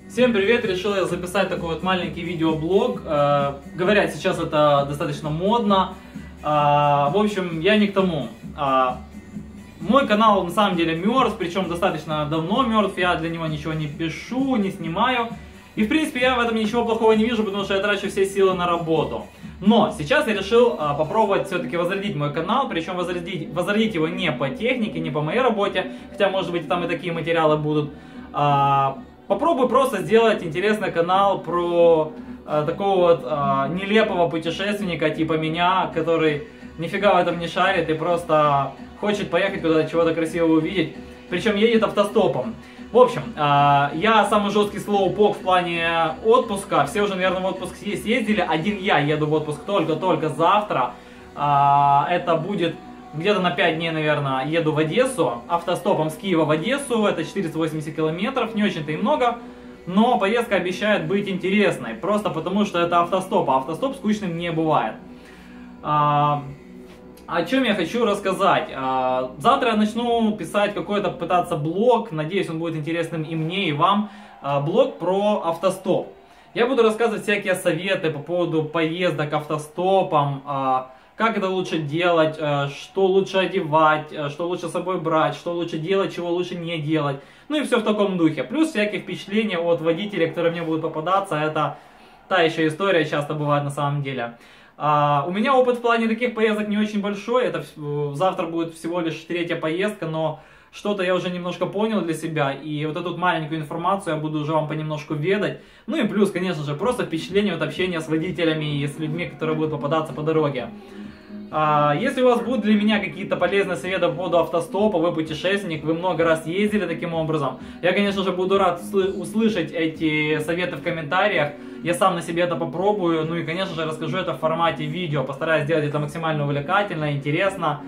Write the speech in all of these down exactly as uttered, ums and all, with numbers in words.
Всем привет! Решил я записать такой вот маленький видеоблог. Э, говорят, сейчас это достаточно модно. Э, в общем, я не к тому. Э, мой канал на самом деле мертв, причем достаточно давно мертв. Я для него ничего не пишу, не снимаю. И в принципе я в этом ничего плохого не вижу, потому что я трачу все силы на работу. Но сейчас я решил э, попробовать все-таки возродить мой канал, причем возродить, возродить его не по технике, не по моей работе, хотя может быть там и такие материалы будут. Э, Попробую просто сделать интересный канал про э, такого вот э, нелепого путешественника типа меня, который нифига в этом не шарит и просто хочет поехать куда-то, чего-то красивого увидеть, причем едет автостопом. В общем, э, я самый жесткий слоупок в плане отпуска, все уже, наверное, в отпуск съездили, один я еду в отпуск только-только завтра, э, это будет... Где-то на пять дней, наверное, еду в Одессу, автостопом с Киева в Одессу, это четыреста восемьдесят километров, не очень-то и много, но поездка обещает быть интересной, просто потому что это автостоп, а автостоп скучным не бывает. А, о чем я хочу рассказать? А, завтра я начну писать какой-то, пытаться блог, надеюсь, он будет интересным и мне, и вам, а, блог про автостоп. Я буду рассказывать всякие советы по поводу поездок автостопом, а, как это лучше делать, что лучше одевать, что лучше с собой брать, что лучше делать, чего лучше не делать. Ну и все в таком духе. Плюс всякие впечатления от водителей, которые мне будут попадаться. Это та еще история, часто бывает на самом деле. А, у меня опыт в плане таких поездок не очень большой. Это завтра будет всего лишь третья поездка, но что-то я уже немножко понял для себя. И вот эту маленькую информацию я буду уже вам понемножку ведать. Ну и плюс, конечно же, просто впечатление от общения с водителями и с людьми, которые будут попадаться по дороге. Если у вас будут для меня какие-то полезные советы по поводу автостопа, вы путешественник, вы много раз ездили таким образом, я, конечно же, буду рад услышать эти советы в комментариях. Я сам на себе это попробую, ну и, конечно же, расскажу это в формате видео, постараюсь сделать это максимально увлекательно, интересно.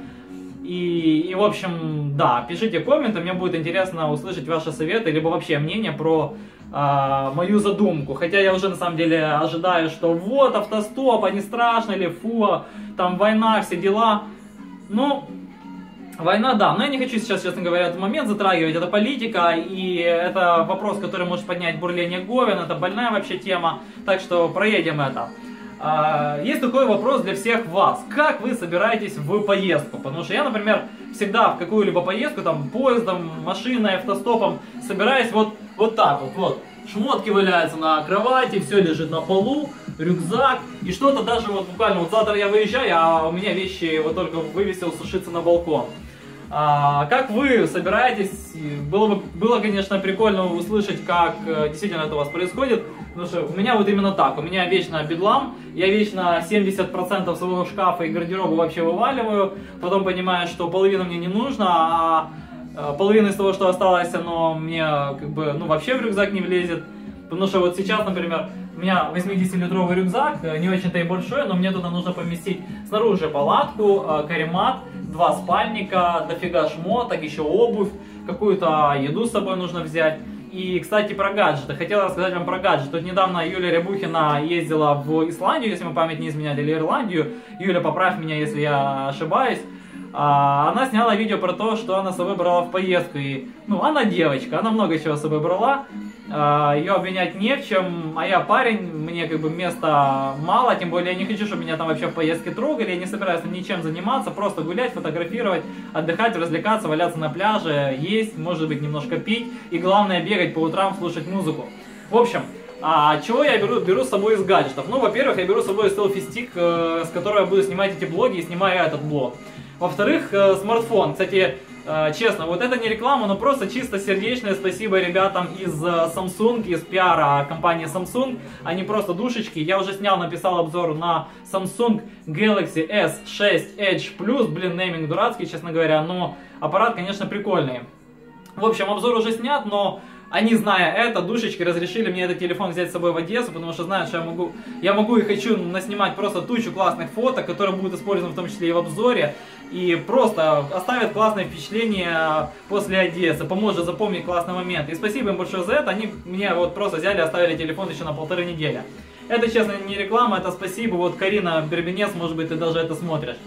И, и в общем, да, пишите комменты, мне будет интересно услышать ваши советы, либо вообще мнение про э, мою задумку. Хотя я уже на самом деле ожидаю, что вот автостоп, а не страшно ли, фу, там война, все дела. Ну, война, да, но я не хочу сейчас, честно говоря, этот момент затрагивать, это политика, и это вопрос, который может поднять бурление Говен, это больная вообще тема, так что проедем это. Есть такой вопрос для всех вас. Как вы собираетесь в поездку? Потому что я, например, всегда в какую-либо поездку, там, поездом, машиной, автостопом, собираюсь вот, вот так вот, вот. Шмотки валяются на кровати, все лежит на полу, рюкзак, и что-то даже вот буквально, вот завтра я выезжаю, а у меня вещи вот только вывесил сушиться на балкон. А, как вы собираетесь? Было бы, было, конечно, прикольно услышать, как действительно это у вас происходит, потому что у меня вот именно так, у меня вечно бедлам, я вечно семьдесят процентов своего шкафа и гардероба вообще вываливаю, потом понимаю, что половина мне не нужно, а половина из того, что осталось, оно мне как бы, ну, вообще в рюкзак не влезет, потому что вот сейчас, например, у меня восьмидесятилитровый рюкзак, не очень-то и большой, но мне туда нужно поместить снаружи палатку, каремат, два спальника, дофига шмоток, еще обувь, какую-то еду с собой нужно взять. И, кстати, про гаджеты. Хотел рассказать вам про гаджеты. Тут недавно Юлия Рябухина ездила в Исландию, если мне память не изменяет, или Ирландию. Юля, поправь меня, если я ошибаюсь. Она сняла видео про то, что она с собой брала в поездку. И, ну, она девочка, она много чего с собой брала. Ее обвинять не в чем, а я парень, мне как бы места мало, тем более я не хочу, чтобы меня там вообще в поездке трогали, я не собираюсь ничем заниматься, просто гулять, фотографировать, отдыхать, развлекаться, валяться на пляже, есть, может быть, немножко пить, и главное бегать по утрам, слушать музыку. В общем, а чего я беру, беру с собой из гаджетов? Ну, во-первых, я беру с собой селфи-стик, с которого я буду снимать эти блоги и снимаю этот блог. Во-вторых, смартфон. Кстати, честно, вот это не реклама, но просто чисто сердечное спасибо ребятам из Samsung, из пиара компании Samsung. Они просто душечки. Я уже снял, написал обзор на Samsung Galaxy эс шесть Edge Plus. Блин, нейминг дурацкий, честно говоря, но аппарат, конечно, прикольный. В общем, обзор уже снят, но они, зная это, душечки разрешили мне этот телефон взять с собой в Одессу, потому что знают, что я могу, я могу и хочу наснимать просто тучу классных фоток, которые будут использованы в том числе и в обзоре, и просто оставят классное впечатление после Одессы, поможет запомнить классный момент. И спасибо им большое за это, они мне вот просто взяли и оставили телефон еще на полторы недели. Это, честно, не реклама, это спасибо, вот Карина Бербенец, может быть, ты даже это смотришь.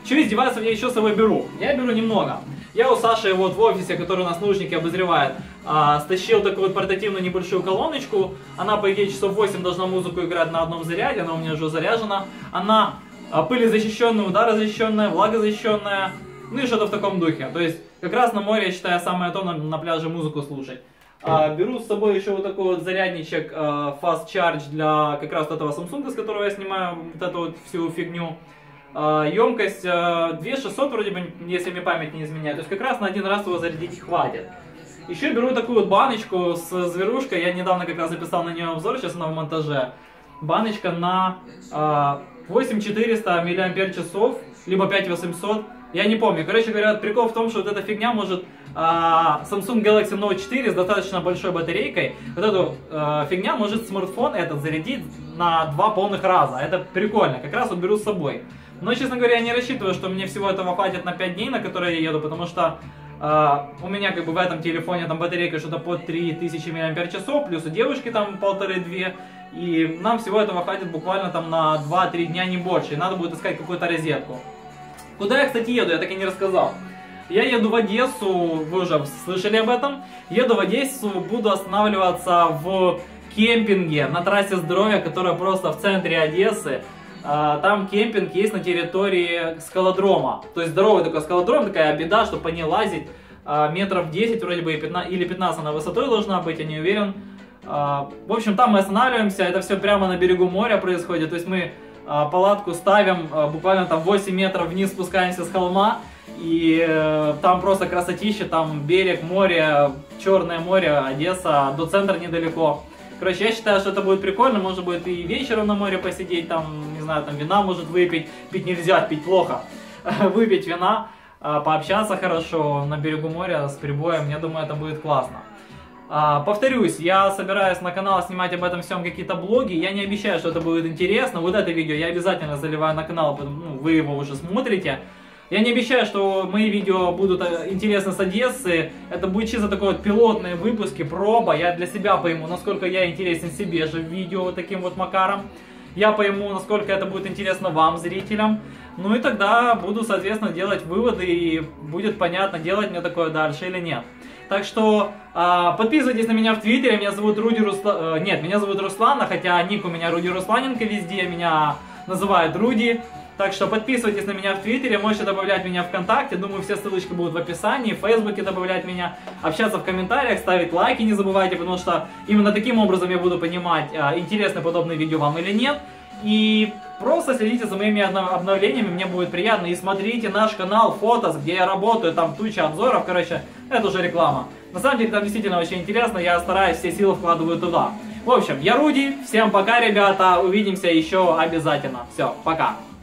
Чего из девайсов я еще с собой беру? Я беру немного. Я у Саши вот в офисе, который у нас наушники обозревает, а, стащил такую вот портативную небольшую колоночку. Она, по идее, часов восемь должна музыку играть на одном заряде, она у меня уже заряжена. Она а, пылезащищенная, ударозащищенная, влагозащищенная, ну и что-то в таком духе. То есть, как раз на море, я считаю, самое то на, на пляже музыку слушать. А, беру с собой еще вот такой вот зарядничек а, Fast Charge для как раз вот этого Samsung, с которого я снимаю вот эту вот всю фигню. Uh, емкость uh, две тысячи шестьсот, вроде бы, если мне память не изменяет. То есть как раз на один раз его зарядить хватит. Еще беру такую вот баночку с зверушкой. Я недавно как раз записал на нее обзор, сейчас она в монтаже. Баночка на uh, восемь тысяч четыреста миллиампер-часов, либо пять тысяч восемьсот. Я не помню. Короче говоря, прикол в том, что вот эта фигня может... Uh, Samsung Galaxy Note четыре с достаточно большой батарейкой. Вот эту uh, фигня может смартфон этот зарядить на два полных раза. Это прикольно. Как раз вот беру с собой. Но, честно говоря, я не рассчитываю, что мне всего этого хватит на пять дней, на которые я еду, потому что э, у меня как бы в этом телефоне там батарейка что-то под три тысячи миллиампер-часов, плюс у девушки там полторы-две, и нам всего этого хватит буквально там на два-три дня, не больше, и надо будет искать какую-то розетку. Куда я, кстати, еду, я так и не рассказал. Я еду в Одессу, вы уже слышали об этом, еду в Одессу, буду останавливаться в кемпинге на трассе Здоровья, которая просто в центре Одессы. Там кемпинг есть на территории скалодрома. То есть здоровый такой скалодром, такая беда, что по ней лазить метров десять вроде бы или пятнадцать она высотой должна быть, я не уверен. В общем, там мы останавливаемся, это все прямо на берегу моря происходит. То есть мы палатку ставим, буквально там восемь метров вниз спускаемся с холма. И там просто красотища, там берег, море, Черное море, Одесса, до центра недалеко. Короче, я считаю, что это будет прикольно, может быть и вечером на море посидеть, там, не знаю, там вина может выпить, пить нельзя, пить плохо, выпить вина, пообщаться хорошо на берегу моря с прибоем, я думаю, это будет классно. Повторюсь, я собираюсь на канал снимать об этом всем какие-то блоги, я не обещаю, что это будет интересно, вот это видео я обязательно заливаю на канал, ну, вы его уже смотрите. Я не обещаю, что мои видео будут интересны с Одессы, это будет чисто такой вот пилотные выпуски, проба, я для себя пойму, насколько я интересен себе же в видео вот таким вот макаром, я пойму, насколько это будет интересно вам, зрителям, ну и тогда буду, соответственно, делать выводы и будет понятно, делать мне такое дальше или нет. Так что э, подписывайтесь на меня в Твиттере, меня зовут Руди Руслан, э, нет, меня зовут Руслана, хотя ник у меня Руди Русланенко везде, меня называют Руди. Так что подписывайтесь на меня в Твиттере, можете добавлять меня ВКонтакте, думаю, все ссылочки будут в описании, в Фейсбуке добавлять меня, общаться в комментариях, ставить лайки не забывайте, потому что именно таким образом я буду понимать, интересны подобные видео вам или нет. И просто следите за моими обновлениями, мне будет приятно. И смотрите наш канал Фотос, где я работаю, там туча обзоров, короче, это уже реклама. На самом деле там действительно очень интересно, я стараюсь, все силы вкладываю туда. В общем, я Руди, всем пока, ребята, увидимся еще обязательно. Все, пока.